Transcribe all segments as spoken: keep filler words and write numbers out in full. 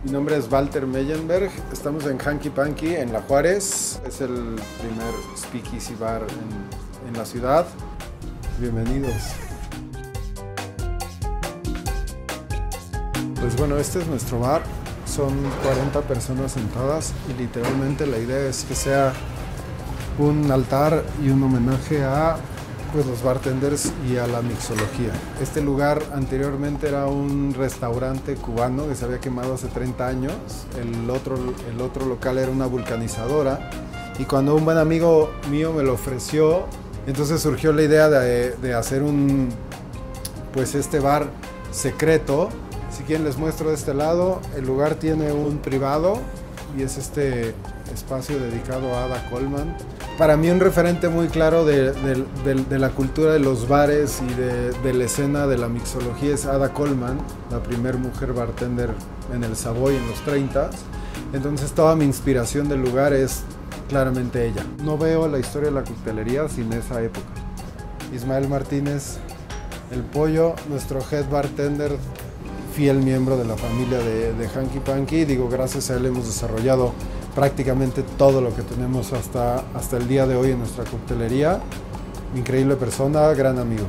Mi nombre es Walter Meyenberg, estamos en Hanky Panky, en La Juárez. Es el primer speakeasy bar en, en la ciudad. Bienvenidos. Pues bueno, este es nuestro bar. Son cuarenta personas sentadas y literalmente la idea es que sea un altar y un homenaje a pues, los bartenders y a la mixología. Este lugar anteriormente era un restaurante cubano que se había quemado hace treinta años. El otro, el otro local era una vulcanizadora. Y cuando un buen amigo mío me lo ofreció, entonces surgió la idea de, de hacer un, pues este bar secreto. Si quieren les muestro de este lado. El lugar tiene un privado y es este espacio dedicado a Ada Coleman. Para mí un referente muy claro de, de, de, de la cultura de los bares y de, de la escena de la mixología es Ada Coleman, la primer mujer bartender en el Savoy en los treinta. Entonces toda mi inspiración del lugar es claramente ella. No veo la historia de la coctelería sin esa época. Ismael Martínez, el Pollo, nuestro head bartender, fiel miembro de la familia de, de Hanky Panky. Digo, gracias a él hemos desarrollado prácticamente todo lo que tenemos hasta, hasta el día de hoy en nuestra coctelería. Increíble persona, gran amigo.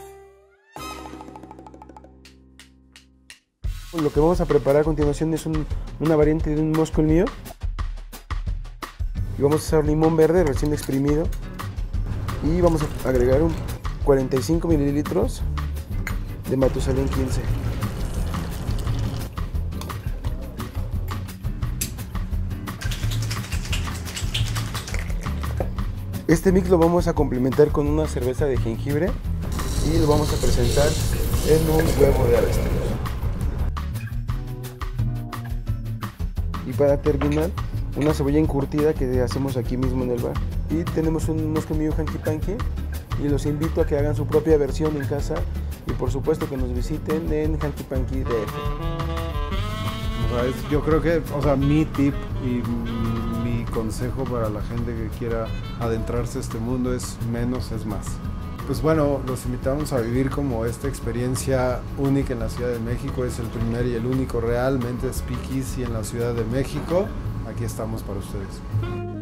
Lo que vamos a preparar a continuación es un, una variante de un Moscow Mule. Y vamos a usar limón verde recién exprimido. Y vamos a agregar un cuarenta y cinco mililitros de Matusalén quince. Este mix lo vamos a complementar con una cerveza de jengibre y lo vamos a presentar en un huevo de avestruz. Y para terminar, una cebolla encurtida que hacemos aquí mismo en el bar. Y tenemos un Moscow Mule Hanky Panky y los invito a que hagan su propia versión en casa y por supuesto que nos visiten en Hanky Panky D F. O sea, es, yo creo que, o sea, mi tip y mi consejo para la gente que quiera adentrarse a este mundo es menos es más. Pues bueno, los invitamos a vivir como esta experiencia única en la Ciudad de México. Es el primer y el único realmente speakeasy en la Ciudad de México. Aquí estamos para ustedes.